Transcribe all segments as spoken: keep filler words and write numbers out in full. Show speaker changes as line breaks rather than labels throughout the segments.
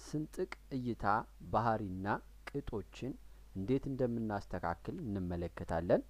ስንጥቅ እይታ ባህሪና ቅጦችን እንዴት እንደምናስተካክል እንመለከታለን።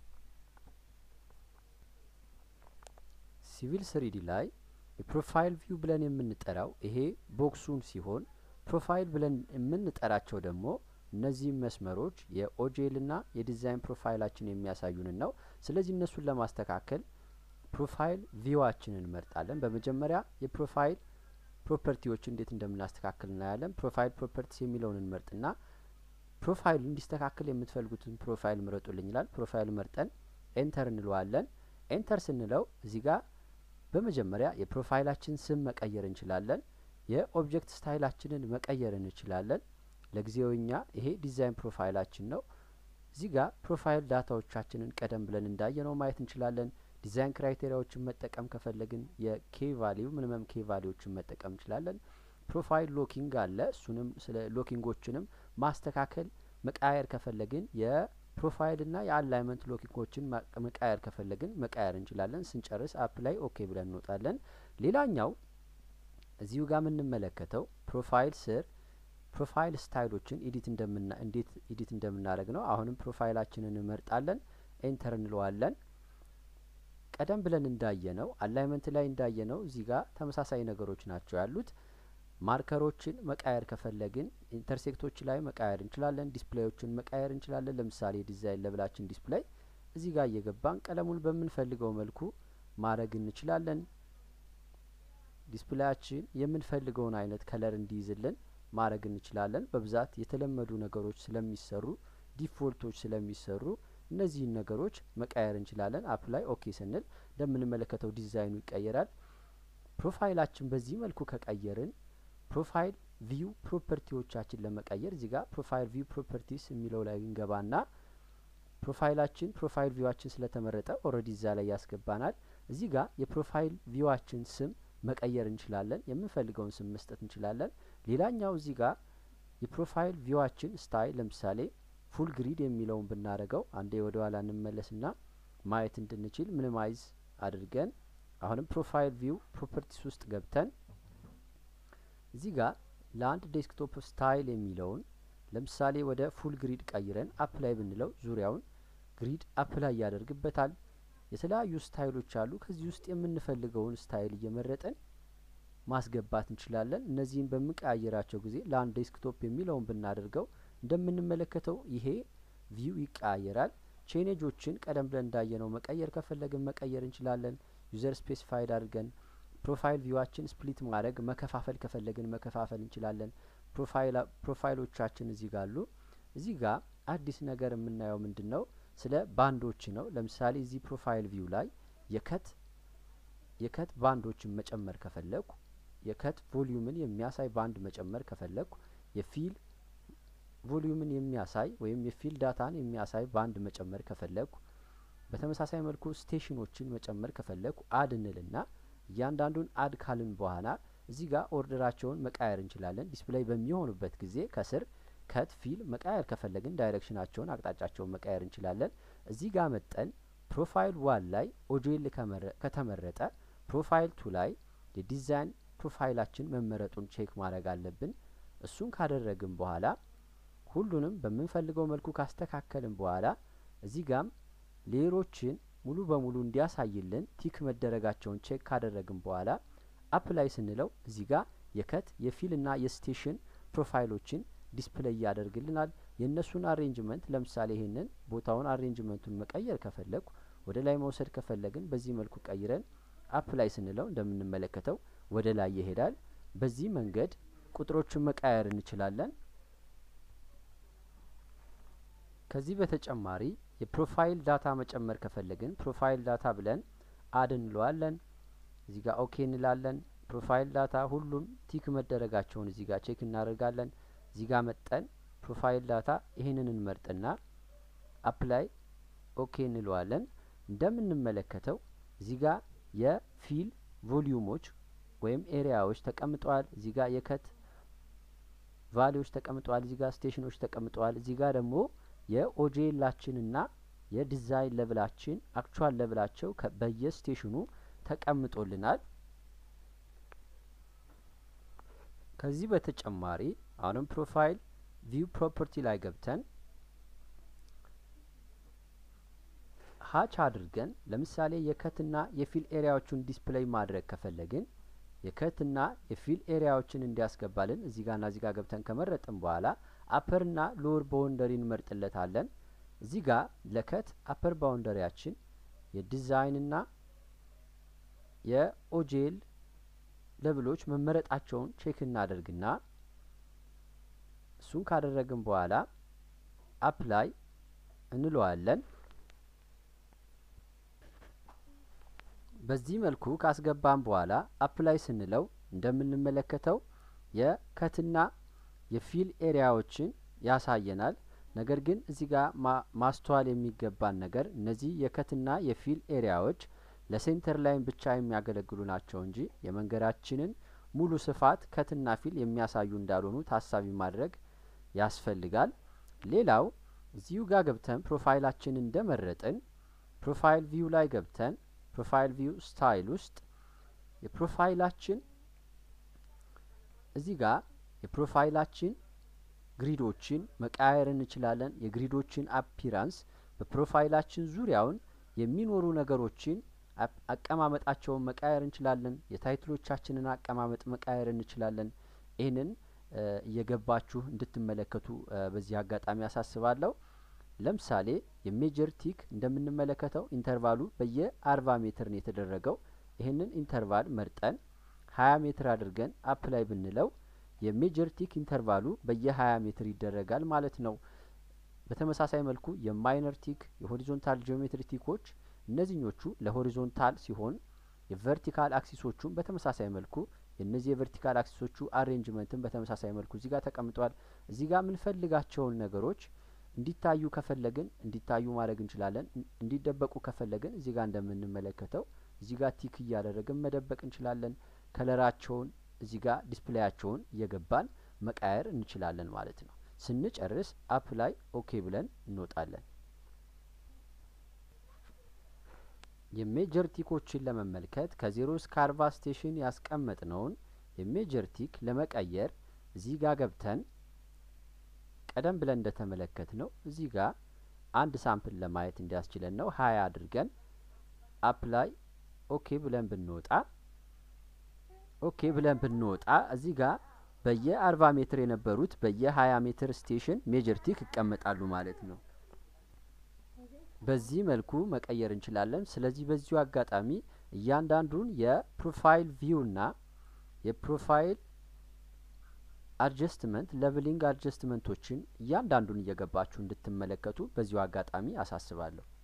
ሲቪል ስሪ ዲ ላይ የፕሮፋይል ቪው ብለን የምንጠራው ይሄ ቦክሱን ሲሆን ፕሮፋይል ብለን የምንጠራቸው ደግሞ እነዚህ መስመሮች የኦጄል እና የዲዛይን ፕሮፋይላችን የሚያሳዩን ነው። ስለዚህ እነሱን ለማስተካከል ፕሮፋይል ቪዋችንን እንመርጣለን። በመጀመሪያ የፕሮፋይል ፕሮፐርቲዎች እንዴት እንደምናስተካክል እናያለን። ፕሮፋይል ፕሮፐርቲስ የሚለውን እንመርጥና ፕሮፋይሉ እንዲስተካከል የምትፈልጉትን ፕሮፋይል ምረጡልኝ ይላል። ፕሮፋይል መርጠን ኤንተር እንለዋለን። ኤንተር ስንለው እዚህ ጋር በመጀመሪያ የፕሮፋይላችን ስም መቀየር እንችላለን። የኦብጀክት ስታይላችንን መቀየር እንችላለን። ለጊዜውኛ ይሄ ዲዛይን ፕሮፋይላችን ነው። እዚህ ጋር ፕሮፋይል ዳታዎቻችንን ቀደም ብለን እንዳየነው ማየት እንችላለን። ዲዛይን ክራይቴሪያዎችን መጠቀም ከፈለግን የኬ ቫልዩ ሚኒመም ኬ ቫልዩዎችን መጠቀም እንችላለን። ፕሮፋይል ሎኪንግ አለ። እሱንም ስለ ሎኪንጎችንም ማስተካከል መቃየር ከፈለግን የፕሮፋይል እና የአላይመንት ሎኪንጎችን መቃየር ከፈለግን መቃየር እንችላለን። ስንጨርስ አፕላይ ኦኬ ብለን እንወጣለን። ሌላኛው እዚሁ ጋር የምንመለከተው ፕሮፋይል ስር ፕሮፋይል ስታይሎችን ኤዲት እንደምና እንዴት ኤዲት እንደምናደርግ ነው። አሁንም ፕሮፋይላችንን እንመርጣለን፣ ኤንተር እንለዋለን። ቀደም ብለን እንዳየነው አላይመንት ላይ እንዳየነው እዚህ ጋር ተመሳሳይ ነገሮች ናቸው ያሉት። ማርከሮችን መቃየር ከፈለግን ኢንተርሴክቶች ላይ መቃየር እንችላለን። ዲስፕሌዮችን መቃየር እንችላለን። ለምሳሌ ዲዛይን ለብላችን ዲስፕሌይ እዚህ ጋር እየገባን ቀለሙን በምንፈልገው መልኩ ማድረግ እንችላለን። ዲስፕሌያችን የምንፈልገውን አይነት ከለር እንዲይዝልን ማድረግ እንችላለን። በብዛት የተለመዱ ነገሮች ስለሚሰሩ ዲፎልቶች ስለሚሰሩ እነዚህን ነገሮች መቃየር እንችላለን። አፕላይ ኦኬ ስንል እንደምንመለከተው ዲዛይኑ ይቀየራል። ፕሮፋይላችን በዚህ መልኩ ከቀየርን ፕሮፋይል ቪው ፕሮፐርቲዎቻችን ለመቀየር እዚህ ጋር ፕሮፋይል ቪው ፕሮፐርቲስ የሚለው ላይ እንገባና ፕሮፋይላችን ፕሮፋይል ቪዋችን ስለተመረጠ ኦሬዲ እዛ ላይ ያስገባናል። እዚህ ጋር የፕሮፋይል ቪዋችን ስም መቀየር እንችላለን። የምንፈልገውን ስም መስጠት እንችላለን። ሌላኛው እዚህ ጋር የፕሮፋይል ቪዋችን ስታይል ለምሳሌ ፉል ግሪድ የሚለውን ብናረገው አንዴ ወደ ኋላ እንመለስና ማየት እንድንችል ሚኒማይዝ አድርገን አሁንም ፕሮፋይል ቪው ፕሮፐርቲስ ውስጥ ገብተን እዚህ ጋር ለአንድ ዴስክቶፕ ስታይል የሚለውን ለምሳሌ ወደ ፉል ግሪድ ቀይረን አፕላይ ብንለው ዙሪያውን ግሪድ አፕላይ ያደርግበታል። የተለያዩ ስታይሎች አሉ። ከዚህ ውስጥ የምንፈልገውን ስታይል እየመረጥን ማስገባት እንችላለን። እነዚህን በምንቀያየራቸው ጊዜ ለአንድ ዴስክቶፕ የሚለውን ብናደርገው እንደምንመለከተው ይሄ ቪው ይቀያየራል። ቼኔጆችን ቀደም ብለን እንዳየነው መቀየር ከፈለግን መቀየር እንችላለን። ዩዘር ስፔሲፋይድ አድርገን ፕሮፋይል ቪዋችን ስፕሊት ማድረግ መከፋፈል ከፈለግን መከፋፈል እንችላለን። ፕሮፋይል ፕሮፋይሎቻችን እዚህ ጋር አሉ። እዚህ ጋር አዲስ ነገር የምናየው ምንድነው? ስለ ባንዶች ነው። ለምሳሌ እዚህ ፕሮፋይል ቪው ላይ የከት የከት ባንዶችን መጨመር ከፈለኩ የከት ቮሊዩምን የሚያሳይ ባንድ መጨመር ከፈለኩ የፊል ቮሊዩምን የሚያሳይ ወይም የፊል ዳታን የሚያሳይ ባንድ መጨመር ከፈለኩ በተመሳሳይ መልኩ ስቴሽኖችን መጨመር ከፈለኩ አድ እንልና እያንዳንዱን አድ ካልን በኋላ እዚህ ጋር ኦርደራቸውን መቃየር እንችላለን። ዲስፕሌይ በሚሆኑበት ጊዜ ከስር ከት ፊል መቃየር ከፈለግን ዳይሬክሽናቸውን አቅጣጫቸውን መቃየር እንችላለን። እዚህ ጋር መጠን ፕሮፋይል ዋን ላይ ኦጄል ከተመረጠ ፕሮፋይል ቱ ላይ የዲዛይን ፕሮፋይላችን መመረጡን ቼክ ማድረግ አለብን። እሱን ካደረግን በኋላ ሁሉንም በምንፈልገው መልኩ ካስተካከልን በኋላ እዚህ ጋም ሌየሮችን ሙሉ በሙሉ እንዲያሳይልን ቲክ መደረጋቸውን ቼክ ካደረግን በኋላ አፕላይ ስንለው እዚህ ጋር የከት የፊልና የስቴሽን ፕሮፋይሎችን ዲስፕሌይ ያደርግልናል። የእነሱን አሬንጅመንት ለምሳሌ ይሄንን ቦታውን አሬንጅመንቱን መቀየር ከፈለኩ ወደ ላይ መውሰድ ከፈለግን በዚህ መልኩ ቀይረን አፕላይ ስንለው እንደምንመለከተው ወደ ላይ ይሄዳል። በዚህ መንገድ ቁጥሮችን መቃየር እንችላለን። ከዚህ በተጨማሪ የፕሮፋይል ዳታ መጨመር ከፈለግን ፕሮፋይል ዳታ ብለን አድ እንለዋለን። እዚህ ጋር ኦኬ እንላለን። ፕሮፋይል ዳታ ሁሉም ቲክ መደረጋቸውን እዚህ ጋር ቼክ እናደርጋለን። እዚህ ጋር መጠን ፕሮፋይል ዳታ ይሄንን እንመርጥና አፕላይ ኦኬ እንለዋለን። እንደምንመለከተው እዚህ ጋር የፊል ቮሊዩሞች ወይም ኤሪያዎች ተቀምጠዋል። እዚህ ጋር የከት ቫልዩዎች ተቀምጠዋል። እዚህ ጋር ስቴሽኖች ተቀምጠዋል። እዚህ ጋር ደግሞ የኦጄላችንና የዲዛይን ሌቭላችን አክቹአል ሌቭላቸው በየስቴሽኑ ተቀምጦልናል። ከዚህ በተጨማሪ አሁንም ፕሮፋይል ቪው ፕሮፐርቲ ላይ ገብተን ሀች አድርገን ለምሳሌ የከትና የፊል ኤሪያዎቹን ዲስፕሌይ ማድረግ ከፈለግን የከትና የፊል ኤሪያዎችን እንዲያስገባልን እዚህ ጋርና እዚህ ጋር ገብተን ከመረጥን በኋላ አፐርና ሎወር ባውንደሪ እንመርጥለታለን። እዚህ ጋር ለከት አፐር ባውንደሪያችን የዲዛይንና የኦጄል ለብሎች መመረጣቸውን ቼክ እናደርግና እሱን ካደረግን በኋላ አፕላይ እንለዋለን። በዚህ መልኩ ካስገባን በኋላ አፕላይ ስንለው እንደምንመለከተው የከትና የፊል ኤሪያዎችን ያሳየናል። ነገር ግን እዚህ ጋር ማስተዋል የሚገባን ነገር እነዚህ የከትና የፊል ኤሪያዎች ለሴንተር ላይን ብቻ የሚያገለግሉ ናቸው እንጂ የመንገዳችንን ሙሉ ስፋት ከትና ፊል የሚያሳዩ እንዳልሆኑ ታሳቢ ማድረግ ያስፈልጋል። ሌላው እዚሁ ጋር ገብተን ፕሮፋይላችንን እንደመረጥን ፕሮፋይል ቪው ላይ ገብተን ፕሮፋይል ቪው ስታይል ውስጥ የፕሮፋይላችን እዚህ ጋር የፕሮፋይላችን ግሪዶችን መቀያየር እንችላለን። የግሪዶችን አፒራንስ በፕሮፋይላችን ዙሪያውን የሚኖሩ ነገሮችን አቀማመጣቸውን መቀያየር እንችላለን። የታይትሎቻችንን አቀማመጥ መቀያየር እንችላለን። ይህንን እየገባችሁ እንድትመለከቱ በዚህ አጋጣሚ ያሳስባለሁ። ለምሳሌ የሜጀር ቲክ እንደምንመለከተው ኢንተርቫሉ በየ40 ሜትር ነው የተደረገው። ይህንን ኢንተርቫል መርጠን ሀያ ሜትር አድርገን አፕላይ ብንለው የሜጀር ቲክ ኢንተርቫሉ በየ20 ሜትር ይደረጋል ማለት ነው። በተመሳሳይ መልኩ የማይነር ቲክ የሆሪዞንታል ጂኦሜትሪ ቲኮች እነዚህኞቹ ለሆሪዞንታል ሲሆን የቨርቲካል አክሲሶቹን በተመሳሳይ መልኩ የነዚህ የቨርቲካል አክሲሶቹ አሬንጅመንትን በተመሳሳይ መልኩ እዚህ ጋር ተቀምጧል። እዚህ ጋር የምንፈልጋቸውን ነገሮች እንዲታዩ ከፈለግን እንዲታዩ ማድረግ እንችላለን። እንዲደበቁ ከፈለግን እዚህ ጋር እንደምንመለከተው እዚህ ጋር ቲክ እያደረግን መደበቅ እንችላለን። ከለራቸውን እዚህ ጋር ዲስፕሌያቸውን እየገባን መቃየር እንችላለን ማለት ነው። ስንጨርስ አፕላይ ኦኬ ብለን እንወጣለን። የሜጀር ቲኮችን ለመመልከት ከዜሮ እስከ አርባ ስቴሽን ያስቀመጥነውን የሜጀር ቲክ ለመቀየር እዚህ ጋር ገብተን ቀደም ብለን እንደተመለከት ነው እዚህ ጋር አንድ ሳምፕል ለማየት እንዲያስችለን ነው ሀያ አድርገን አፕላይ ኦኬ ብለን ብንወጣ ኦኬ ብለን ብንወጣ እዚህ ጋር በየ40 ሜትር የነበሩት በየ20 ሜትር ስቴሽን ሜጀር ቲክ ይቀመጣሉ ማለት ነው። በዚህ መልኩ መቀየር እንችላለን። ስለዚህ በዚሁ አጋጣሚ እያንዳንዱን የፕሮፋይል ቪውና የፕሮፋይል አድጀስትመንት ሌቨሊንግ አድጀስትመንቶችን እያንዳንዱን እየገባችሁ እንድትመለከቱ በዚሁ አጋጣሚ አሳስባለሁ።